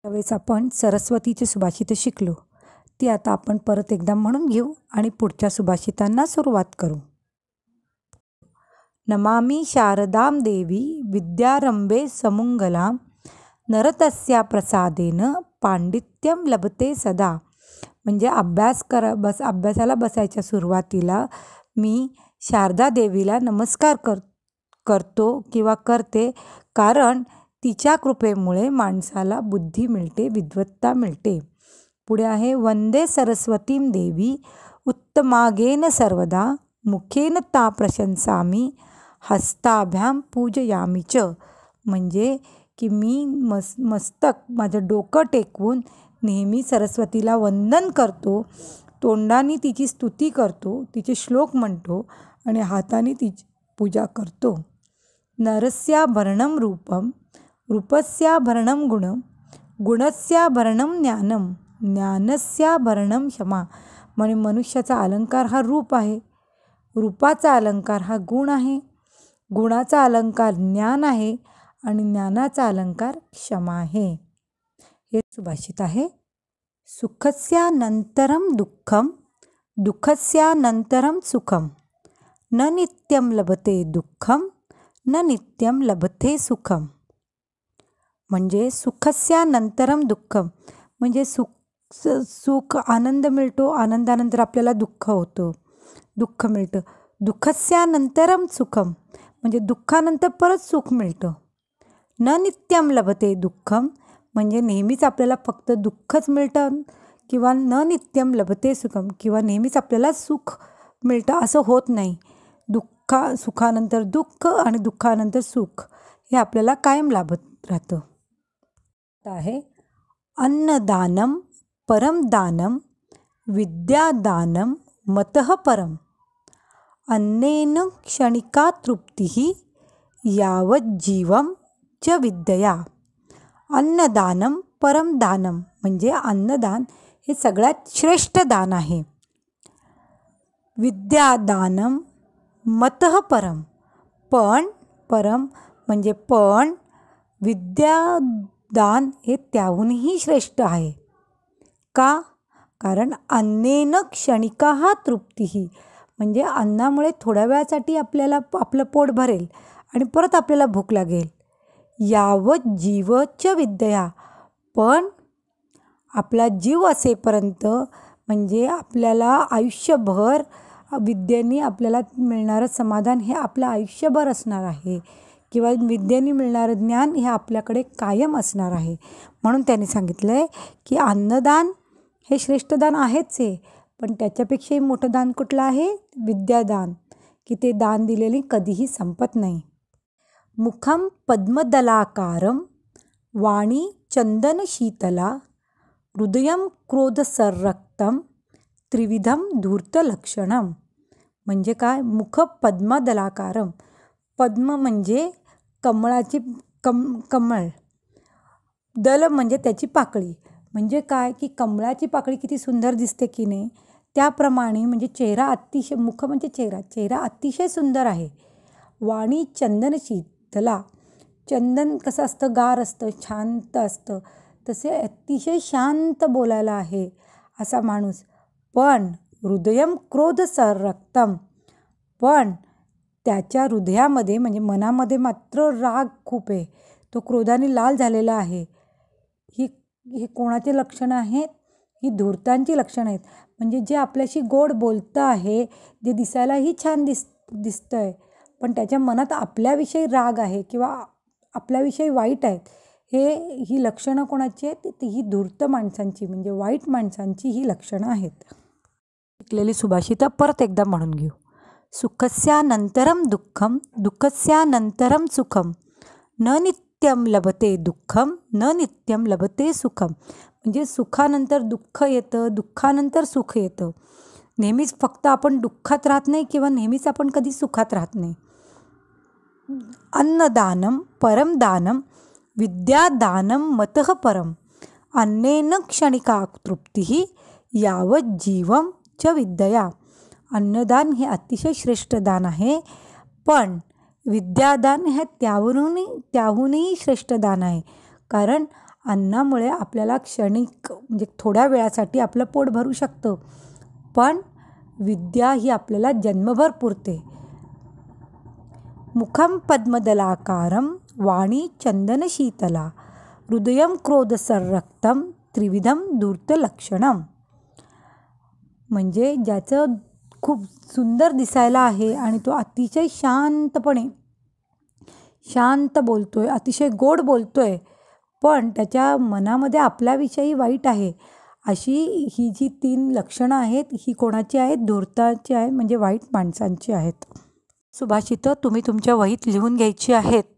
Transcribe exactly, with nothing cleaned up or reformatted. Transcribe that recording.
त्यावेळेस आपण सरस्वतीचे सुभाषित शिकलो, ती आता आपण परत एकदा म्हणून घेऊ आणि पुढच्या सुभाषितांना सुरुवात करू. नमामि शारदां देवी विद्यारंभे समुंगलां नरतस्या प्रसादेन पांडित्यं लभते सदा. म्हणजे अभ्यास करा बस अभ्यासाला बसायच्या सुरुवातीला मी शारदा देवीला नमस्कार कर करतो किंवा करते, कारण तिच्या कृपेमुळे माणसाला बुद्धी मिळते, विद्वत्ता मिळते. पुढे आहे वंदे सरस्वतीं देवी उत्तमागेन सर्वदा मुखेन ता प्रशंसामी हस्ताभ्याम पूजयामी च. म्हणजे की मी मस मस्तक माझं डोकं टेकवून नेहमी सरस्वतीला वंदन करतो, तोंडाने तिची स्तुती करतो, तिचे श्लोक म्हणतो आणि हाताने तिची पूजा करतो. नरस्याभरणं रूपं रूपस्याभरणं गुणं गुणस्याभरणं ज्ञानं ज्ञानस्याभरणं क्षमा. म्हणजे मनुष्याचा अलंकार हा रूप आहे, रूपाचा अलंकार हा गुण आहे, गुणाचा अलंकार ज्ञान आहे आणि ज्ञानाचा अलंकार क्षमा आहे. हे सुभाषित आहे. सुखस्यानंतरं दुःखं दुःखस्यानंतरं सुखं न नित्यं लभते दुःखं न नित्यं लभते सुखं. म्हणजे सुखस्यानंतरं दुःखं म्हणजे सुख सुख आनंद मिळतो, आनंदानंतर आपल्याला दुःख होतं, दुःख मिळतं. दुःखस्यानंतरं सुखं म्हणजे दुःखानंतर परत सुख मिळतं. न नित्यं लभते दुःखं म्हणजे नेहमीच आपल्याला फक्त दुःखच मिळतं किंवा न नित्यं लभते सुखं किंवा नेहमीच आपल्याला सुख मिळतं असं होत नाही. दुःखा सुखानंतर दुःख आणि दुःखानंतर सुख हे आपल्याला कायम लाभत राहतं. आहे अन्नदानं परमदानं विद्यादानं मतः परम अन्नेन क्षणिका तृप्तिः यावज्जीवं च विद्यया. अन्नदानं परमदानं म्हणजे अन्नदान हे सगळ्यात श्रेष्ठ दान आहे. विद्यादानं मतः परम पण परम म्हणजे पण विद्यादान हे त्याहूनही श्रेष्ठ आहे. का? कारण अन्नेन क्षणिका हा तृप्तिही म्हणजे अन्नामुळे थोड्या वेळासाठी आपल्याला आपलं पोट भरेल आणि परत आपल्याला भूक लागेल. यावत जीवच विद्या पण आपला जीव असेपर्यंत म्हणजे आपल्याला आयुष्यभर विद्येने आपल्याला मिळणारं समाधान हे आपलं आयुष्यभर असणार आहे किंवा विद्येने मिळणारं ज्ञान हे आपल्याकडे कायम असणार आहे. म्हणून त्यांनी सांगितलं आहे की अन्नदान हे श्रेष्ठ दान आहेच आहे, पण त्याच्यापेक्षाही मोठं दान कुठलं आहे? विद्यादान, की ते दान दिलेले कधीही संपत नाही. मुखं पद्मदलाकारं वाणी चंदनशीतला हृदयं क्रोधसंरक्तं त्रिविधं धूर्तलक्षणं. म्हणजे काय? मुख पद्मदलाकारं, पद्म म्हणजे कमळाची कम कमळ, दल म्हणजे त्याची पाकळी. म्हणजे काय की कमळाची पाकळी किती सुंदर दिसते की नाही, त्याप्रमाणे म्हणजे चेहरा अतिशय, मुख म्हणजे चेहरा, चेहरा अतिशय सुंदर आहे. वाणी चंदनशीतला, चंदन कसं असतं? गार असतं, शांत असतं, तसे अतिशय शांत बोलायला आहे असा माणूस. पण हृदयं क्रोधसंरक्तं पण त्याच्या हृदयामध्ये म्हणजे मनामध्ये मात्र राग खूप आहे, तो क्रोधाने लाल झालेला आहे. ही हे कोणाचे लक्षणं आहेत? ही धूर्तांची लक्षणं आहेत. म्हणजे जे आपल्याशी गोड बोलतं आहे, जे दिसायलाही छान दिस दिसतं आहे पण त्याच्या मनात आपल्याविषयी राग आहे किंवा आपल्याविषयी वाईट आहेत, हे ही लक्षणं कोणाची आहेत? ती ही धूर्त माणसांची म्हणजे वाईट माणसांची ही लक्षणं आहेत. शिकलेली सुभाषितं परत एकदा म्हणून घेऊ. सुखस्यानंतरं दुःखं दुःखस्यानंतरं सुखं न नित्यं लभते दुःखं न नित्यं लभते सुखं. म्हणजे सुखानंतर दुःख येतं, दुःखानंतर सुख येतं. नेहमीच फक्त आपण दुःखात राहत नाही किंवा नेहमीच आपण कधी सुखात राहत नाही. अन्नदानं परमदानं विद्यादानं मतः परम अन्नेन क्षणिका तृप्तिः यावत जीवं च विद्यया. अन्नदान हे अतिशय श्रेष्ठ दान आहे, पण विद्यादान हे त्याहूनही त्याहूनही श्रेष्ठ दान आहे. कारण अन्नामुळे आपल्याला क्षणिक म्हणजे थोड्या वेळासाठी आपलं पोट भरू शकतं, पण विद्या ही आपल्याला जन्मभर पुरते. मुखम पद्मदलाकारम वाणी चंदनशीतला हृदयम क्रोधसंरक्तम त्रिविधम धूर्तलक्षणम. म्हणजे ज्याचं खूप सुंदर दिसायला आहे आणि तो अतिशय शांतपणे शांत बोलतोय, अतिशय गोड बोलतोय, पण त्याच्या मनामध्ये आपल्याविषयी वाईट आहे, अशी ही जी तीन लक्षणं आहेत ही कोणाची आहेत? धूर्ताची आहेत, म्हणजे वाईट माणसांची आहेत. सुभाषितं तुम्ही तुमच्या वहीत लिहून घ्यायची आहेत.